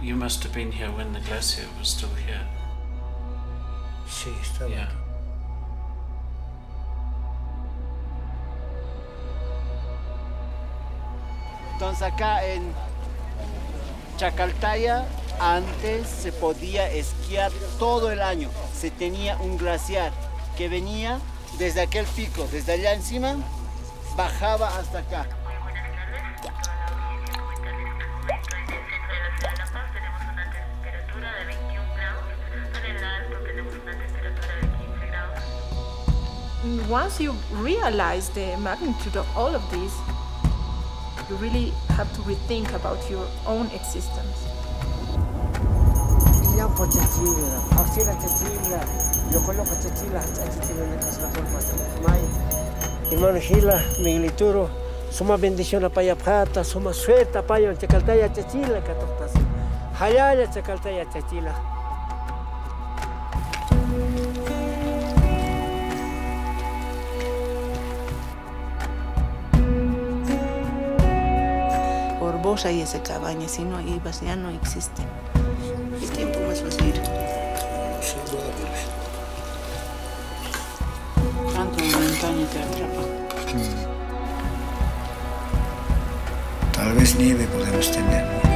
You must have been here when the glacier was still here. Sí, estaba. Yeah. Entonces acá en Chacaltaya antes se podía esquiar todo el año. Se tenía un glaciar que venía desde aquel pico, desde allá encima, bajaba hasta acá. Once you realize the magnitude of all of this, you really have to rethink about your own existence. Ilampo chachila, axila chachila, yo coloco chachila, chachila en la casa por May. Hermano Gila, Miguelituro, suma bendición para yapata, suma suelta para yo Chacaltaya chachila, catortas. Hayaya Chacaltaya chachila. Borbosa y esa cabaña, si no ibas ya no existe. ¿Qué tiempo más vas a ir? Tanto en la montaña te atrapa. Tal vez nieve podemos tener, ¿no?